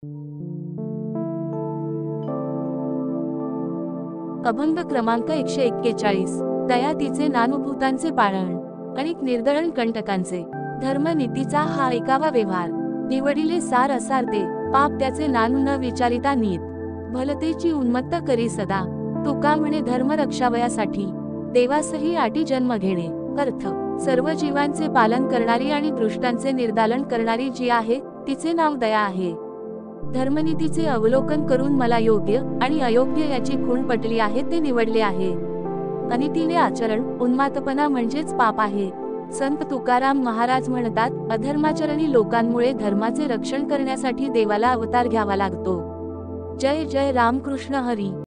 अभंग क्रमांक 141। दया तिचे नानुभूतांचे पाळण, अनेक निर्दळण कंटकांचे। धर्मनीतीचा हा ऐकावा व्यवहार, निवडिले सार असार ते, पाप त्याचे नानू न विचारिता नीत। भलतेची उन्मत्त करी सदा, तुका म्हणे धर्म रक्षावयासाठी, देवासही आटी जन्म घेणे। अर्थ, सर्व जीवांचे पालन करणारी आणि दृष्टांचे निर्दालन करणारी जी आहे, तिचे नाव दया आहे। धर्मनीतीचे अवलोकन करून मला योग्य आणि अयोग्य याची खूण पटली आहे ते निवडले आहे। अनितीने आचरण, उन्मादपणा म्हणजेच पाप आहे। संत तुकाराम महाराज म्हणतात, अधर्माचरणी लोकांमुळे धर्माचे रक्षण करण्यासाठी देवाला अवतार घ्यावा लागतो। जय जय रामकृष्ण हरी।